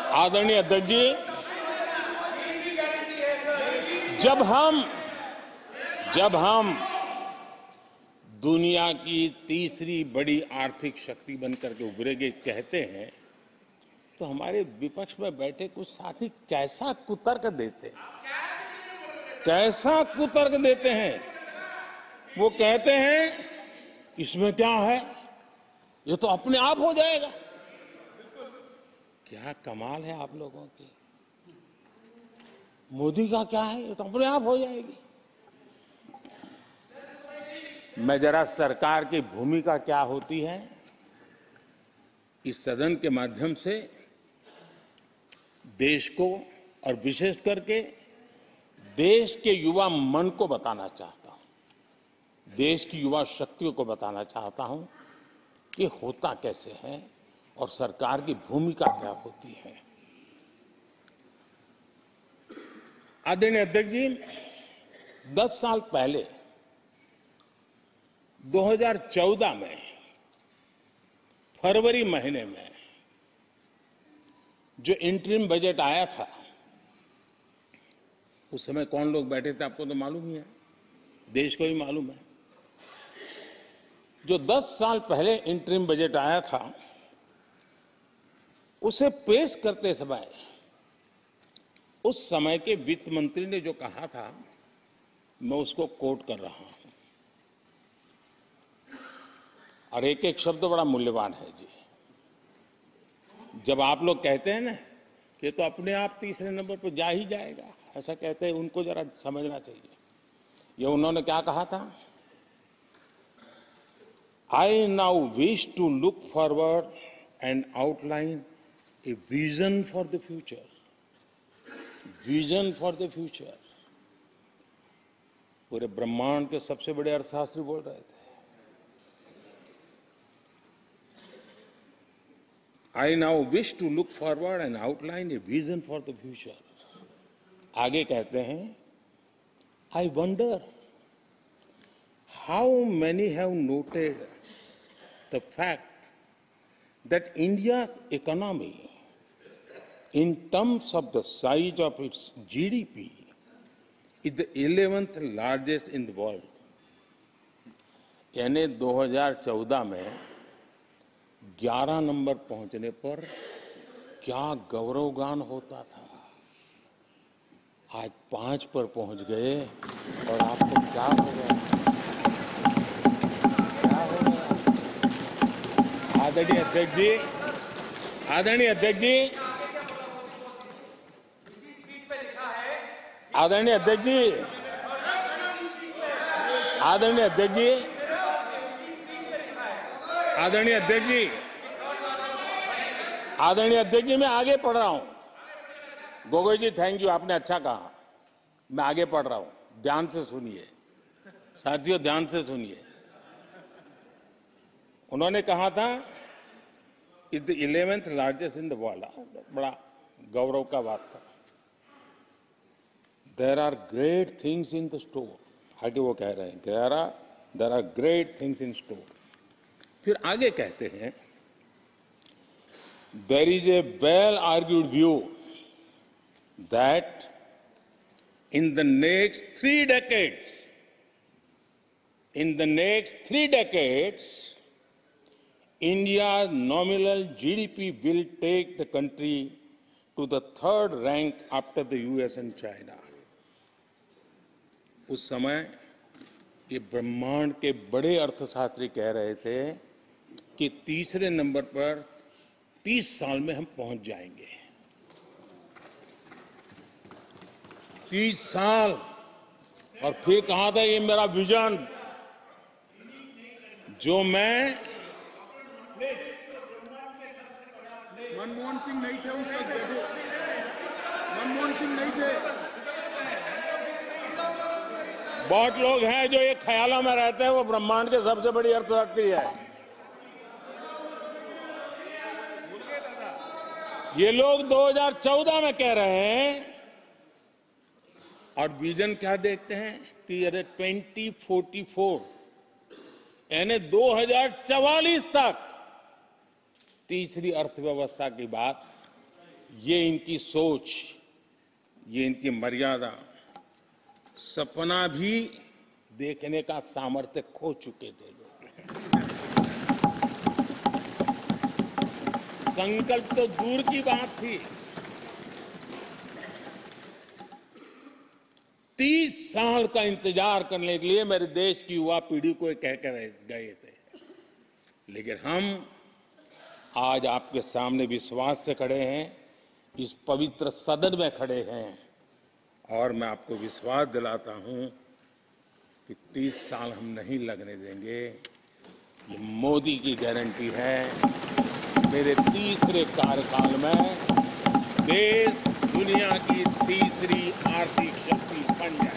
आदरणीय अध्यक्ष जी, जब हम दुनिया की तीसरी बड़ी आर्थिक शक्ति बनकर के उभरेंगे कहते हैं, तो हमारे विपक्ष में बैठे कुछ साथी कैसा कुतर्क देते हैं। वो कहते हैं इसमें क्या है, ये तो अपने आप हो जाएगा। क्या कमाल है आप लोगों की। मोदी का क्या है, ये तो अपने आप हो जाएगी। मैं जरा सरकार की भूमिका क्या होती है इस सदन के माध्यम से देश को और विशेष करके देश के युवा मन को बताना चाहता हूं, देश की युवा शक्तियों को बताना चाहता हूं कि होता कैसे है और सरकार की भूमिका क्या होती है। आदरणीय अध्यक्ष जी, 10 साल पहले 2014 में फरवरी महीने में जो इंटरिम बजट आया था, उस समय कौन लोग बैठे थे आपको तो मालूम ही है, देश को ही मालूम है। जो 10 साल पहले इंटरिम बजट आया था, उसे पेश करते समय उस समय के वित्त मंत्री ने जो कहा था, मैं उसको कोट कर रहा हूं, और एक एक शब्द बड़ा मूल्यवान है जी। जब आप लोग कहते हैं ना कि तो अपने आप तीसरे नंबर पर जा ही जाएगा, ऐसा कहते हैं, उनको जरा समझना चाहिए। ये उन्होंने क्या कहा था, I now wish to look forward and outline a vision for the future. Vision for the future. पूरे ब्रह्मांड के सबसे बड़े अर्थशास्त्री बोल रहे थे। I now wish to look forward and outline a vision for the future. आगे कहते हैं, I wonder how many have noted the fact that India's economy, in terms of the size of its GDP, is the 11th largest in the world. यानी 2014 में 11 number पहुंचने पर क्या गौरवगान होता था। आज 5 पर पहुंच गए और आपको क्या हो गया, क्या हो गया। आदरणीय अध्यक्ष जी, आदरणीय अध्यक्ष जी, आदरणीय अध्यक्ष जी, आदरणीय अध्यक्ष जी, आदरणीय अध्यक्ष जी, आदरणीय अध्यक्ष जी, मैं आगे पढ़ रहा हूं। गोगोई जी, थैंक यू, आपने अच्छा कहा। मैं आगे पढ़ रहा हूं, ध्यान से सुनिए साथियों, ध्यान से सुनिए। उन्होंने कहा था is the 11th largest in the world. बड़ा गौरव का बात था। There are great things in the store. आगे वो कह रहे हैं, there are great things in store. फिर आगे कहते हैं, there is a well argued view that in the next 3 decades, India's nominal GDP will take the country to the 3rd rank after the US and China. उस समय ये ब्रह्मांड के बड़े अर्थशास्त्री कह रहे थे कि तीसरे नंबर पर 30 साल में हम पहुंच जाएंगे। 30 साल। और फिर कहा था, ये मेरा विजन जो मैं, मनमोहन सिंह नहीं थे उस वक्त, मनमोहन सिंह नहीं थे। बहुत लोग हैं जो ये ख्यालों में रहते हैं वो ब्रह्मांड के सबसे बड़ी अर्थशास्त्री है। ये लोग 2014 में कह रहे हैं और विजन क्या देखते हैं, 2044 यानी 2044 तक तीसरी अर्थव्यवस्था की बात ये इनकी सोच, ये इनकी मर्यादा, सपना भी देखने का सामर्थ्य खो चुके थे लोग। संकल्प तो दूर की बात थी, 30 साल का इंतजार करने के लिए मेरे देश की युवा पीढ़ी को कह कर गए थे। लेकिन हम आज आपके सामने विश्वास से खड़े हैं, इस पवित्र सदन में खड़े हैं, और मैं आपको विश्वास दिलाता हूं कि 30 साल हम नहीं लगने देंगे। ये मोदी की गारंटी है। मेरे तीसरे कार्यकाल में देश दुनिया की तीसरी आर्थिक शक्ति बन जाए।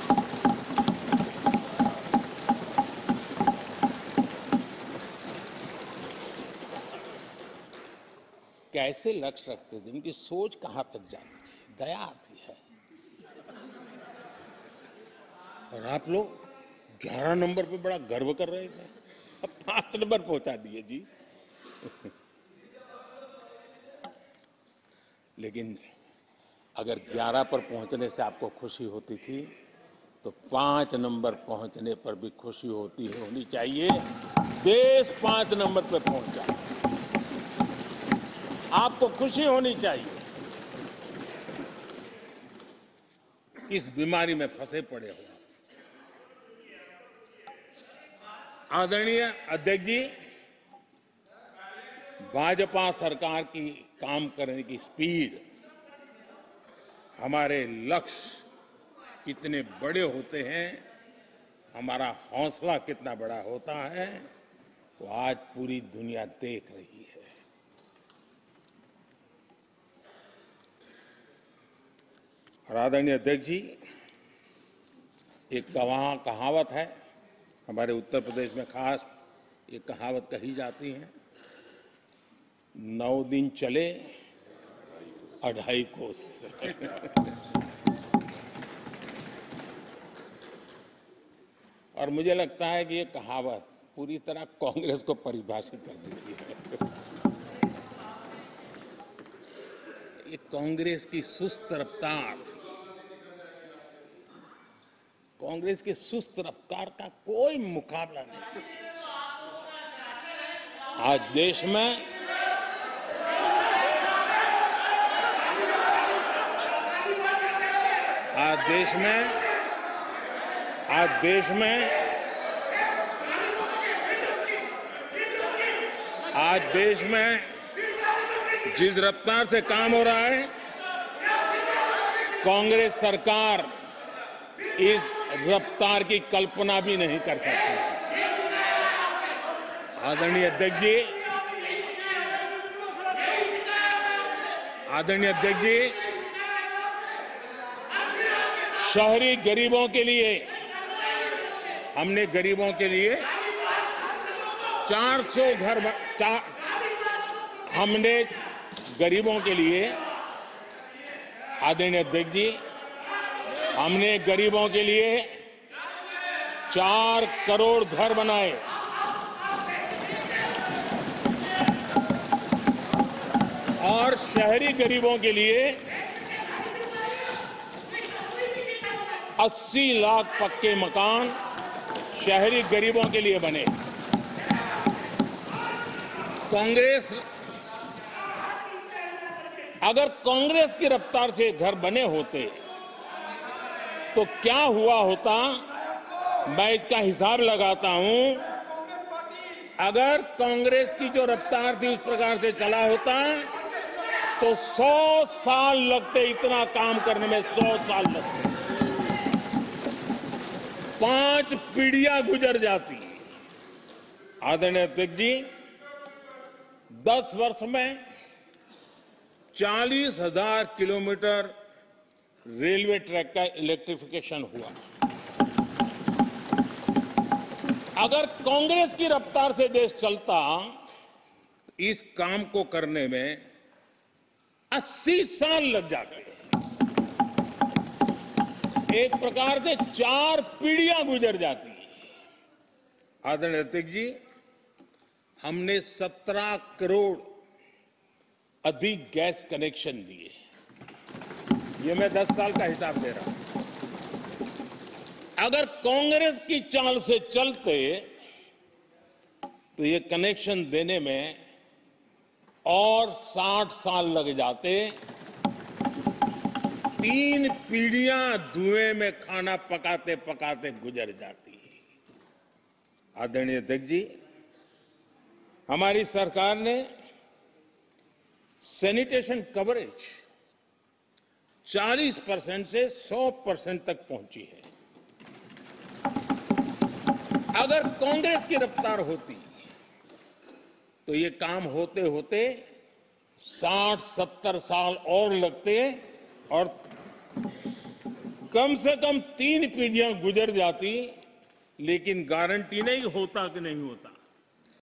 कैसे लक्ष्य रखते थे, उनकी सोच कहां तक जाती थी, दया आती है। और आप लोग 11 नंबर पे बड़ा गर्व कर रहे थे, अब 5 नंबर पहुंचा दिए जी। लेकिन अगर 11 पर पहुंचने से आपको खुशी होती थी, तो 5 नंबर पहुंचने पर भी खुशी होनी चाहिए। देश 5 नंबर पर पहुंचा, आपको खुशी होनी चाहिए। इस बीमारी में फंसे पड़े हो। आदरणीय अध्यक्ष जी, भाजपा सरकार की काम करने की स्पीड, हमारे लक्ष्य कितने बड़े होते हैं, हमारा हौसला कितना बड़ा होता है, वो आज पूरी दुनिया देख रही है। और आदरणीय अध्यक्ष जी, एक कहावत है, हमारे उत्तर प्रदेश में खास एक कहावत कही जाती है, 9 दिन चले 2.5 कोस। और मुझे लगता है कि ये कहावत पूरी तरह कांग्रेस को परिभाषित कर देती है। ये कांग्रेस की सुस्त रफ्तार, कांग्रेस की सुस्त रफ्तार का कोई मुकाबला नहीं। आज देश में जिस रफ्तार से काम हो रहा है, कांग्रेस सरकार इस रफ्तार की कल्पना भी नहीं कर सकती। आदरणीय अध्यक्ष जी, शहरी गरीबों के लिए हमने 400 घर हमने गरीबों के लिए, आदरणीय अध्यक्ष जी, हमने गरीबों के लिए 4 करोड़ घर बनाए। और शहरी गरीबों के लिए 80 लाख पक्के मकान शहरी गरीबों के लिए बने। अगर कांग्रेस की रफ्तार से घर बने होते तो क्या हुआ होता, मैं इसका हिसाब लगाता हूं। अगर कांग्रेस की जो रफ्तार थी उस प्रकार से चला होता तो 100 साल लगते, इतना काम करने में 100 साल लगते, 5 पीढ़ियां गुजर जाती। आदरणीय अध्यक्ष जी, 10 वर्ष में 40,000 किलोमीटर रेलवे ट्रैक का इलेक्ट्रिफिकेशन हुआ। अगर कांग्रेस की रफ्तार से देश चलता, इस काम को करने में 80 साल लग जाते। एक प्रकार से 4 पीढ़ियां गुजर जाती। आदरणीय अध्यक्ष जी, हमने 17 करोड़ अधिक गैस कनेक्शन दिए। ये मैं 10 साल का हिसाब दे रहा हूं। अगर कांग्रेस की चाल से चलते तो ये कनेक्शन देने में और 60 साल लग जाते। 3 पीढ़ियां धुएं में खाना पकाते पकाते गुजर जाती। आदरणीय अध्यक्ष जी, हमारी सरकार ने सैनिटेशन कवरेज 40% से 100% तक पहुंची है। अगर कांग्रेस की रफ्तार होती तो ये काम होते होते 60-70 साल और लगते और कम से कम 3 पीढ़ियां गुजर जाती। लेकिन गारंटी नहीं होता कि नहीं होता।